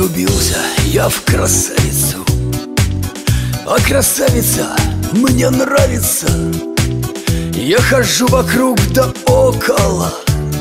Влюбился я в красавицу, а красавица мне нравится. Я хожу вокруг да около,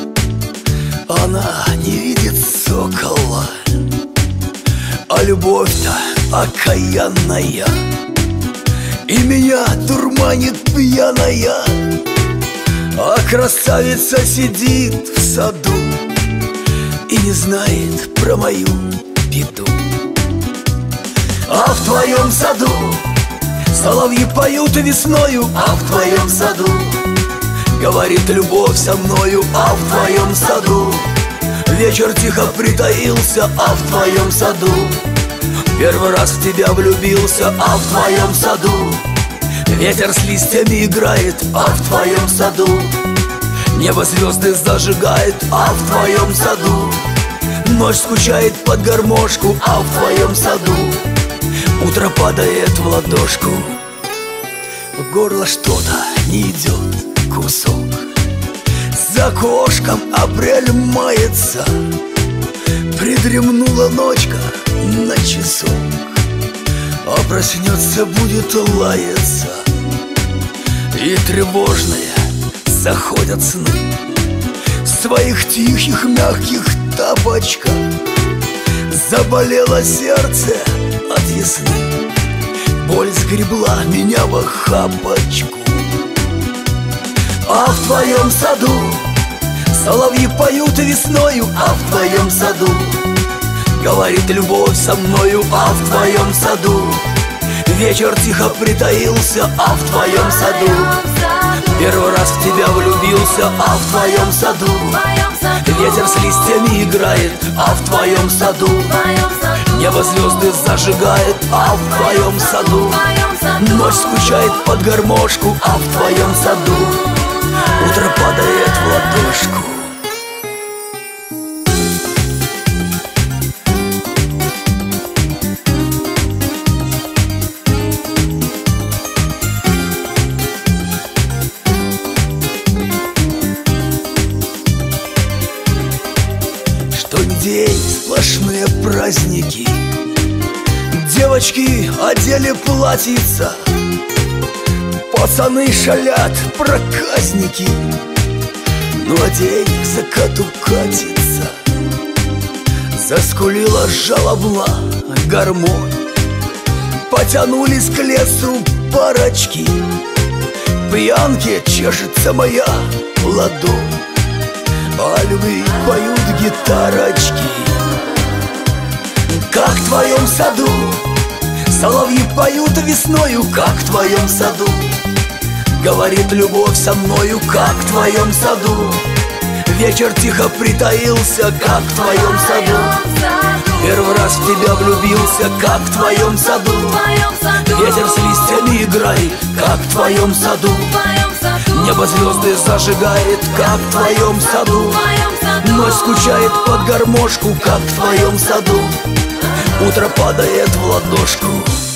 она не видит сокола. А любовь-то окаянная, и меня дурманит пьяная. А красавица сидит в саду и не знает про мою беду. А в твоем саду соловьи поют весною, а в твоем саду говорит любовь со мною, а в твоем саду вечер тихо притаился, а в твоем саду первый раз в тебя влюбился, а в твоем саду ветер с листьями играет, а в твоем саду небо звезды зажигает, а в твоем саду ночь скучает под гармошку, а в твоем саду утро падает в ладошку. В горло что-то не идет кусок, за окошком апрель мается. Придремнула ночка на часок, а проснется будет лаяться. И тревожные заходят сны в своих тихих мягких тапочках. Заболело сердце от весны, боль сгребла меня в охапочку. А в твоем саду соловьи поют весною, а в твоем саду говорит любовь со мною, а в твоем саду вечер тихо притаился, а в твоем саду первый раз в тебя влюбился, а в твоем саду ветер с листьями играет, а в твоем саду небо звезды зажигает, а в твоем саду ночь скучает под гармошку, а в твоем саду утро падает в ладошку. Что день сплошные праздники, девочки одели платьица, пацаны шалят, проказники, ну а день к закату катится. Заскулила жалобно гармонь, потянулись к лесу парочки. В пьянке чешется моя ладонь, о любви поют гитарочки. Как в твоем саду соловьи поют весною, как в твоем саду говорит любовь со мною, как в твоем саду вечер тихо притаился, как в твоем саду первый раз в тебя влюбился, как в твоем саду ветер с листьями играет, как в твоем саду небо звезды зажигает, как в твоем саду ночь скучает под гармошку, как в твоем саду утро падает в ладошку.